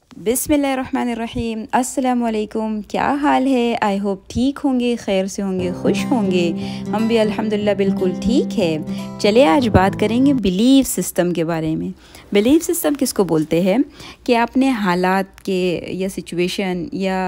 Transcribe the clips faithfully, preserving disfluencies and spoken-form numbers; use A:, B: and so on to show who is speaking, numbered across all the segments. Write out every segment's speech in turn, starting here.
A: बिस्मिल्लाहिर्रहमानिर्रहीम, अस्सलाम वालेकुम। क्या हाल है? आई होप ठीक होंगे, खैर से होंगे, खुश होंगे। हम भी अल्हम्दुलिल्लाह बिल्कुल ठीक है। चलिए आज बात करेंगे बिलीफ सिस्टम के बारे में। बिलीफ सिस्टम किसको बोलते हैं कि आपने हालात के या सिचुएशन या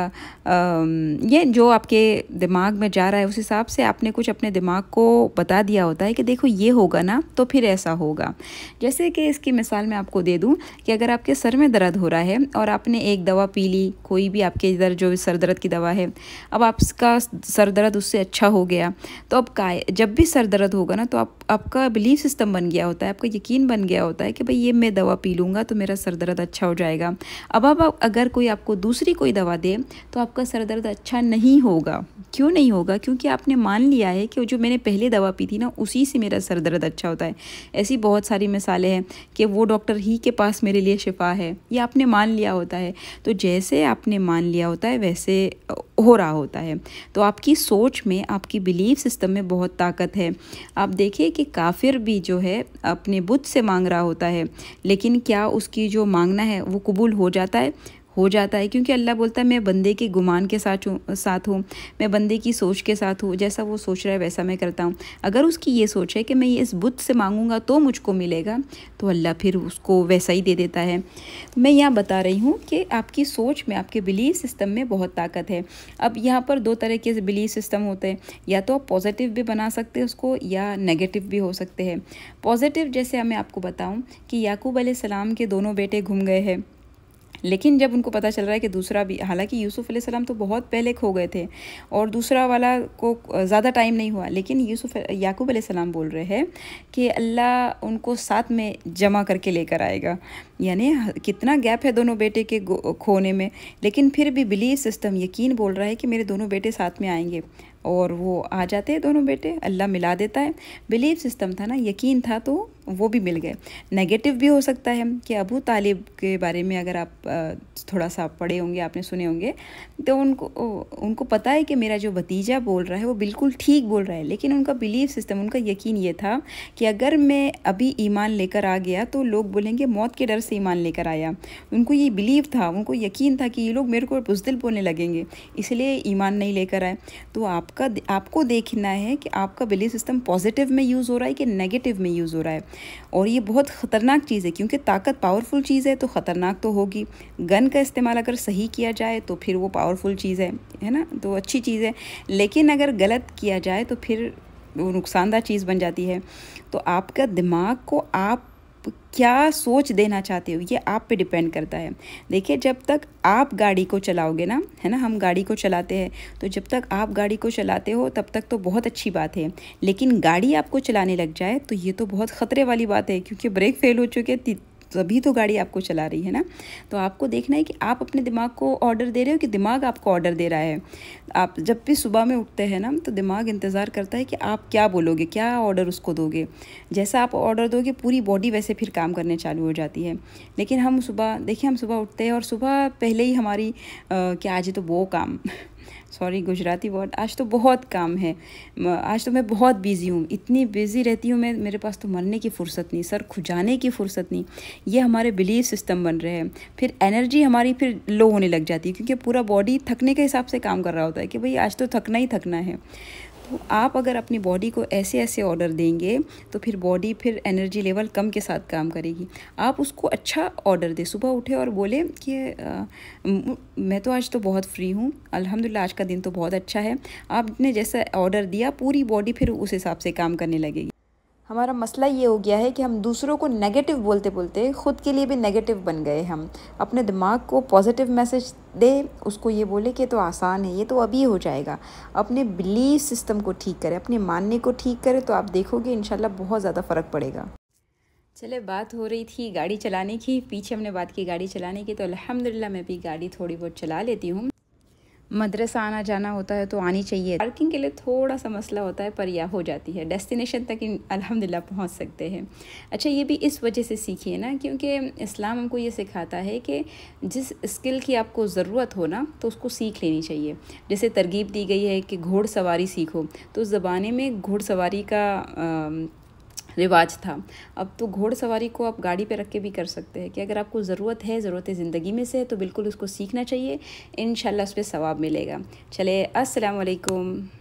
A: ये जो आपके दिमाग में जा रहा है उस हिसाब से आपने कुछ अपने दिमाग को बता दिया होता है कि देखो ये होगा ना तो फिर ऐसा होगा। जैसे कि इसकी मिसाल मैं आपको दे दूं कि अगर आपके सर में दर्द हो रहा है और आपने एक दवा पी ली, कोई भी आपके इधर जो सर दर्द की दवा है, अब आपका सर दर्द उससे अच्छा हो गया, तो अब का जब भी सर दर्द होगा ना तो आप आपका बिलीफ सिस्टम बन गया होता है, आपका यकीन बन गया होता है कि भाई ये मैं दवा पी लूँगा तो मेरा सर दर्द अच्छा हो जाएगा। अब अब आप अगर कोई आपको दूसरी कोई दवा दे तो आपका सर दर्द अच्छा नहीं होगा। क्यों नहीं होगा? क्योंकि आपने मान लिया है कि जो मैंने पहले दवा पी थी ना उसी से मेरा सर दर्द अच्छा होता है। ऐसी बहुत सारी मिसालें हैं कि वो डॉक्टर ही के पास मेरे लिए शिफा है, ये आपने मान लिया होता है। तो जैसे आपने मान लिया होता है वैसे हो रहा होता है। तो आपकी सोच में, आपकी बिलीफ सिस्टम में बहुत ताकत है। आप देखिए कि काफिर भी जो है अपने बुत से मांग रहा होता है, लेकिन क्या उसकी जो मांगना है वो कबूल हो जाता है? हो जाता है, क्योंकि अल्लाह बोलता है मैं बंदे के गुमान के साथ हूँ साथ हूँ मैं बंदे की सोच के साथ हूँ, जैसा वो सोच रहा है वैसा मैं करता हूँ। अगर उसकी ये सोच है कि मैं ये इस बुत से मांगूंगा तो मुझको मिलेगा, तो अल्लाह फिर उसको वैसा ही दे देता है। मैं यहाँ बता रही हूँ कि आपकी सोच में, आपके बिलीफ सिस्टम में बहुत ताकत है। अब यहाँ पर दो तरह के बिलीफ सिस्टम होते हैं, या तो आप पॉजिटिव भी बना सकते हैं उसको या नेगेटिव भी हो सकते हैं। पॉजिटिव जैसे मैं आपको बताऊँ कि याकूब अलैहिस्सलाम के दोनों बेटे घूम गए हैं, लेकिन जब उनको पता चल रहा है कि दूसरा भी, हालांकि यूसुफ अलैहिस्सलाम तो बहुत पहले खो गए थे और दूसरा वाला को ज़्यादा टाइम नहीं हुआ, लेकिन यूसुफ याकूब अलैहिस्सलाम बोल रहे हैं कि अल्लाह उनको साथ में जमा करके लेकर आएगा। यानी कितना गैप है दोनों बेटे के खोने में, लेकिन फिर भी बिलीफ सिस्टम, यकीन बोल रहा है कि मेरे दोनों बेटे साथ में आएंगे, और वो आ जाते हैं दोनों बेटे, अल्लाह मिला देता है। बिलीफ सिस्टम था ना, यकीन था, तो वो भी मिल गए। नेगेटिव भी हो सकता है कि अबू तालिब के बारे में अगर आप थोड़ा सा पढ़े होंगे, आपने सुने होंगे, तो उनको उनको पता है कि मेरा जो भतीजा बोल रहा है वो बिल्कुल ठीक बोल रहा है, लेकिन उनका बिलीफ सिस्टम, उनका यकीन ये था कि अगर मैं अभी ईमान लेकर आ गया तो लोग बोलेंगे मौत के डर से ईमान लेकर आया। उनको ये बिलीव था, उनको यकीन था कि ये लोग मेरे को बुज़दिल बोलने लगेंगे, इसलिए ईमान नहीं लेकर आए। तो आप आपका आपको देखना है कि आपका बिलीफ सिस्टम पॉजिटिव में यूज़ हो रहा है कि नेगेटिव में यूज़ हो रहा है। और ये बहुत ख़तरनाक चीज़ है, क्योंकि ताकत पावरफुल चीज़ है तो ख़तरनाक तो होगी। गन का इस्तेमाल अगर सही किया जाए तो फिर वो पावरफुल चीज़ है है ना, तो अच्छी चीज़ है, लेकिन अगर गलत किया जाए तो फिर वो नुकसानदाह चीज़ बन जाती है। तो आपका दिमाग को आप क्या सोच देना चाहते हो ये आप पे डिपेंड करता है। देखिए, जब तक आप गाड़ी को चलाओगे ना, है ना, हम गाड़ी को चलाते हैं, तो जब तक आप गाड़ी को चलाते हो तब तक तो बहुत अच्छी बात है, लेकिन गाड़ी आपको चलाने लग जाए तो ये तो बहुत ख़तरे वाली बात है, क्योंकि ब्रेक फेल हो चुके तभी तो गाड़ी आपको चला रही है ना। तो आपको देखना है कि आप अपने दिमाग को ऑर्डर दे रहे हो कि दिमाग आपको ऑर्डर दे रहा है। आप जब भी सुबह में उठते हैं ना तो दिमाग इंतज़ार करता है कि आप क्या बोलोगे, क्या ऑर्डर उसको दोगे। जैसा आप ऑर्डर दोगे पूरी बॉडी वैसे फिर काम करने चालू हो जाती है। लेकिन हम सुबह, देखिए, हम सुबह उठते हैं और सुबह पहले ही हमारी क्या आज तो वो काम सॉरी गुजराती वर्ड, आज तो बहुत काम है, आज तो मैं बहुत बिज़ी हूँ, इतनी बिज़ी रहती हूँ मैं, मेरे पास तो मरने की फ़ुर्सत नहीं, सर खुजाने की फ़ुर्सत नहीं। ये हमारे बिलीफ सिस्टम बन रहे हैं। फिर एनर्जी हमारी फिर लो होने लग जाती है, क्योंकि पूरा बॉडी थकने के हिसाब से काम कर रहा होता है कि भाई आज तो थकना ही थकना है। तो आप अगर अपनी बॉडी को ऐसे ऐसे ऑर्डर देंगे तो फिर बॉडी फिर एनर्जी लेवल कम के साथ काम करेगी। आप उसको अच्छा ऑर्डर दें, सुबह उठे और बोले कि आ, मैं तो आज तो बहुत फ्री हूँ, अल्हम्दुलिल्लाह आज का दिन तो बहुत अच्छा है। आपने जैसा ऑर्डर दिया पूरी बॉडी फिर उस हिसाब से काम करने लगेगी। हमारा मसला ये हो गया है कि हम दूसरों को नेगेटिव बोलते बोलते ख़ुद के लिए भी नेगेटिव बन गए। हम अपने दिमाग को पॉजिटिव मैसेज दे, उसको ये बोले कि तो आसान है, ये तो अभी हो जाएगा। अपने बिलीफ सिस्टम को ठीक करें, अपने मानने को ठीक करें, तो आप देखोगे इंशाल्लाह बहुत ज़्यादा फ़र्क पड़ेगा। चले, बात हो रही थी गाड़ी चलाने की, पीछे हमने बात की गाड़ी चलाने की, तो अल्हम्दुलिल्लाह मैं भी गाड़ी थोड़ी बहुत चला लेती हूँ। मदरसा आना जाना होता है तो आनी चाहिए। पार्किंग के लिए थोड़ा सा मसला होता है, पर यह हो जाती है, डेस्टिनेशन तक अल्हम्दुलिल्लाह पहुंच सकते हैं। अच्छा, ये भी इस वजह से सीखिए ना, क्योंकि इस्लाम हमको ये सिखाता है कि जिस स्किल की आपको ज़रूरत हो ना तो उसको सीख लेनी चाहिए। जैसे तरगीब दी गई है कि घोड़सवारी सीखो, तो उस ज़माने में घोड़सवारी का आ, रिवाज था। अब तो घोड़सवारी को आप गाड़ी पे रख के भी कर सकते हैं कि अगर आपको ज़रूरत है, ज़रूरत है ज़िंदगी में से, तो बिल्कुल उसको सीखना चाहिए। इंशाल्लाह उस पर सवाब मिलेगा। चले, अस्सलाम वालेकुम।